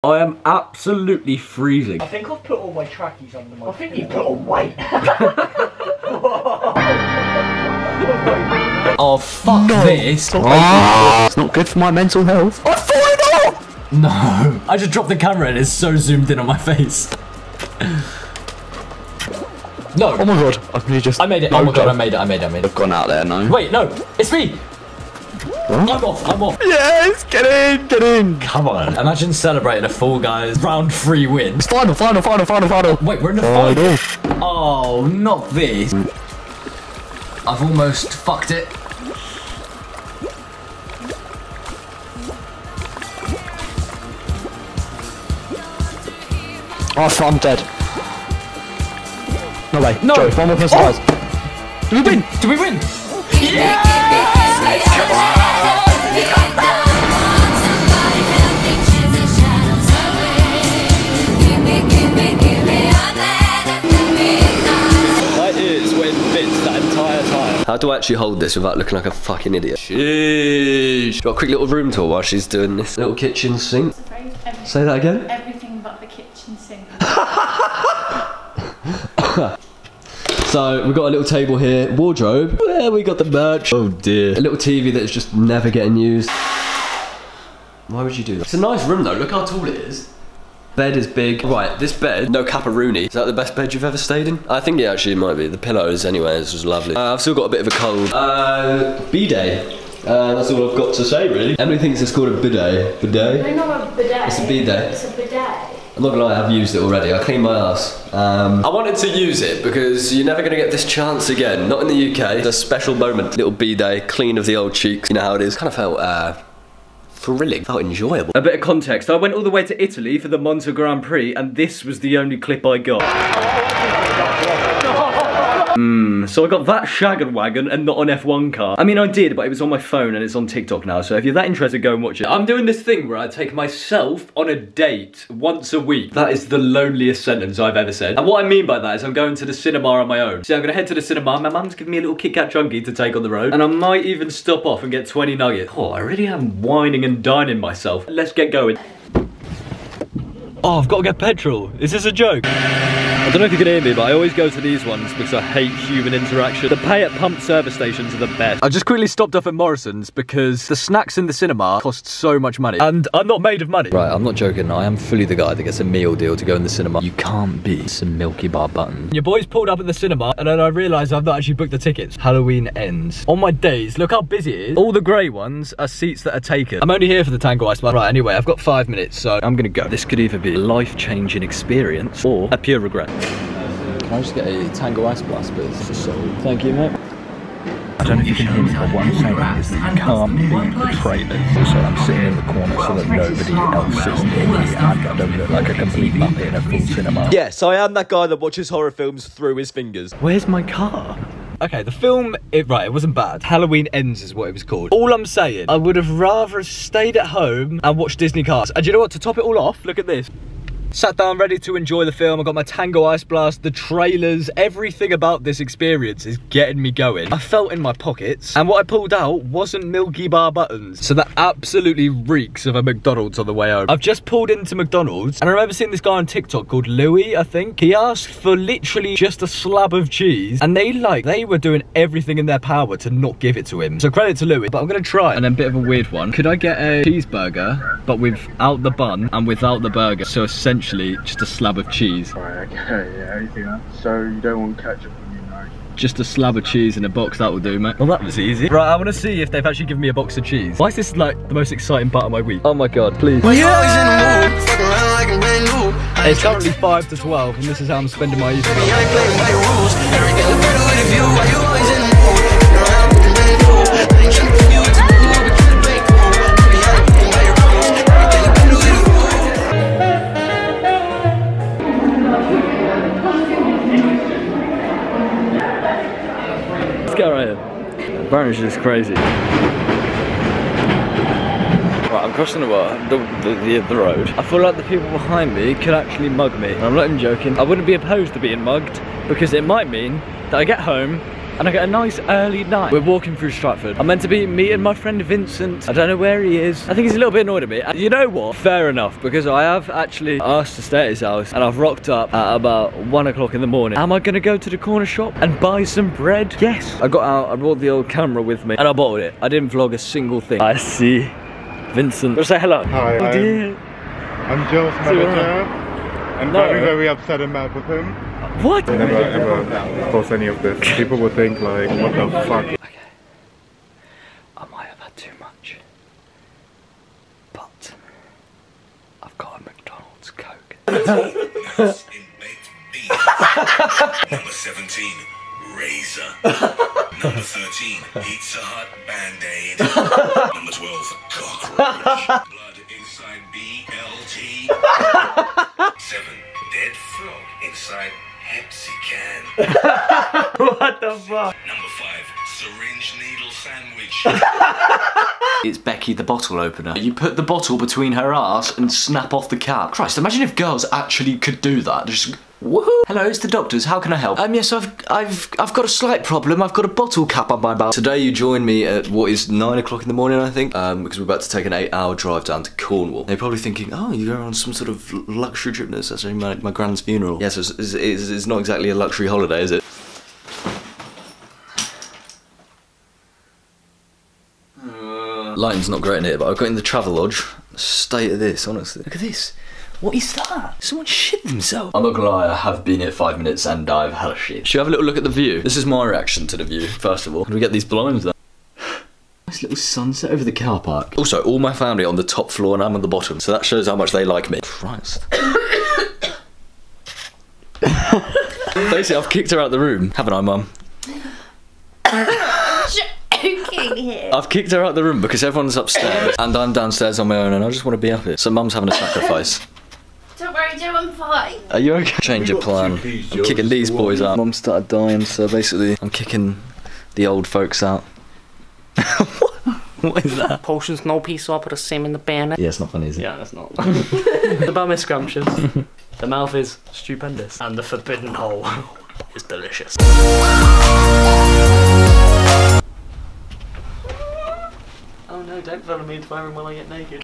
I am absolutely freezing. I think I've put all my trackies under my... I think you put on weight. Oh, fuck this. It's not good for my mental health. I've fallen off! No. I just dropped the camera and it's so zoomed in on my face. No. Oh my god. I made it. Oh my god, I made it. I've gone out there, no. Wait, no. It's me. What? I'm off. Yes, get in. Come on. Imagine celebrating a Fall Guys round 3 win. It's final. Wait, we're in the final. Oh, not this. I've almost fucked it. Oh, I'm dead. No way. No. Joe, one more person dies. Do we win? Yeah! My ears were in bits that entire time. How do I actually hold this without looking like a fucking idiot? Sheesh. Got a quick little room tour while she's doing this. Little kitchen sink. Say that again? Everything but the kitchen sink. So we've got a little table here, wardrobe. Where we got the merch. Oh dear. A little TV that's just never getting used. Why would you do that? It's a nice room though, look how tall it is. Bed is big. Right, this bed, no caparoonie. Is that the best bed you've ever stayed in? I think it actually might be. The pillows anyway, this was lovely. I've still got a bit of a cold. Bidet. That's all I've got to say really. Emily thinks it's called a bidet. Bidet? No, not a bidet. It's a bidet. It's a bidet. I'm not gonna lie, I've used it already. I cleaned my ass. I wanted to use it because you're never gonna get this chance again. Not in the UK. It's a special moment. Little bidet, clean of the old cheeks. You know how it is. Kind of felt thrilling. Felt enjoyable. A bit of context. I went all the way to Italy for the Monza Grand Prix and this was the only clip I got. So I got that Shaggin' Wagon and not an F1 car. I mean, I did, but it was on my phone and it's on TikTok now, so if you're that interested, go and watch it. I'm doing this thing where I take myself on a date once a week. That is the loneliest sentence I've ever said. And what I mean by that is I'm going to the cinema on my own. So I'm gonna head to the cinema, my mum's giving me a little Kit Kat chunky to take on the road, and I might even stop off and get 20 nuggets. Oh, I really am whining and dining myself. Let's get going. Oh, I've got to get petrol. Is this a joke? I don't know if you can hear me, but I always go to these ones because I hate human interaction. The pay at pump service stations are the best. I just quickly stopped off at Morrison's because the snacks in the cinema cost so much money. And I'm not made of money. Right, I'm not joking. I am fully the guy that gets a meal deal to go in the cinema. You can't beat some Milky Bar buttons. Your boys pulled up at the cinema and then I realised I've not actually booked the tickets. Halloween ends. On my days, look how busy it is. All the grey ones are seats that are taken. I'm only here for the Tango Ice Blast. Right, anyway, I've got 5 minutes, so I'm gonna go. This could either be a life-changing experience or a pure regret. Can I just get a Tango Ice Blast, please? So, thank you, mate. I don't know if you can hear me, but what I'm saying is that you can't beat the trailers. So I'm sitting in the corner so that nobody else sits near me and I don't look like a complete muppet in a full cinema. Yes, I am that guy that watches horror films through his fingers. Where's my car? Okay, the film, it wasn't bad. Halloween Ends is what it was called. All I'm saying, I would have rather stayed at home and watched Disney Cars. And you know what, to top it all off, look at this. Sat down ready to enjoy the film. I got my Tango Ice Blast, the trailers, everything about this experience is getting me going. I felt in my pockets and what I pulled out wasn't Milky Bar buttons. So that absolutely reeks of a McDonald's on the way home. I've just pulled into McDonald's and I remember seeing this guy on TikTok called Louis, I think. He asked for literally just a slab of cheese and they were doing everything in their power to not give it to him. So credit to Louis, but I'm gonna try. And then a bit of a weird one. Could I get a cheeseburger, but without the bun and without the burger? So essentially just a slab of cheese. Right, okay, yeah, anything else? So you don't want ketchup on you, no? Just a slab of cheese in a box, that will do, mate. Well, that was easy. Right, I want to see if they've actually given me a box of cheese. Why is this like the most exciting part of my week? Oh my god, please. It's currently 5 to 12 and this is how I'm spending my evening. Go right here. Varnish is crazy. Right, I'm crossing the road. I feel like the people behind me could actually mug me. I'm not even joking. I wouldn't be opposed to being mugged because it might mean that I get home and I get a nice early night. We're walking through Stratford. I'm meant to be meeting my friend Vincent. I don't know where he is. I think he's a little bit annoyed at me. And you know what? Fair enough, because I have actually asked to stay at his house and I've rocked up at about 1 o'clock in the morning. Am I gonna go to the corner shop and buy some bread? Yes. I got out, I brought the old camera with me and I bottled it. I didn't vlog a single thing. I see Vincent. Wanna say hello? Hi, oh dear. I'm Joel's manager. I'm very upset and mad with him. What? Never ever post any of this. People would think like, what the fuck? Okay. I might have had too much. But I've got a McDonald's Coke. Number 17, Razor. Number 13, Pizza Hut Band-Aid. Number 12, Cockroach. Blood inside BLT. 7, Dead Frog inside Pepsi can. What the fuck? Number 5, Syringe Needle Sandwich. It's Becky the bottle opener. You put the bottle between her ass and snap off the cap. Christ, imagine if girls actually could do that. Just woohoo! Hello, it's the doctors. How can I help? Yes, I've got a slight problem. I've got a bottle cap on my mouth. Today you join me at what is 9 o'clock in the morning, I think, because we're about to take an 8-hour drive down to Cornwall. They're probably thinking, oh, you're on some sort of luxury trip. That's actually my grand's funeral. Yes, it's not exactly a luxury holiday, is it? Lighting's not great in here, but I've got in the Travelodge. The state of this, honestly. Look at this. What is that? Someone shit themselves. I'm not gonna lie, I have been here 5 minutes and I've had a shit. Should we have a little look at the view? This is my reaction to the view, first of all. Can we get these blinds down? Nice little sunset over the car park. Also, all my family on the top floor and I'm on the bottom, so that shows how much they like me. Christ. Basically, I've kicked her out the room, haven't I, Mum? Here. I've kicked her out the room because everyone's upstairs and I'm downstairs on my own and I just want to be up here. So Mum's having a sacrifice. Don't worry, Joe, I'm fine. Are you okay? Change your plan. I'm kicking these boys out. Mum started dying, so basically I'm kicking the old folks out. What is that? Potions no peace, so I put a sim in the banner. Yeah, it's not funny, is it? Yeah, that's not. It's about my scrumptious. The mouth is stupendous. And the forbidden hole is delicious. Oh no, don't follow me to where and when I get naked.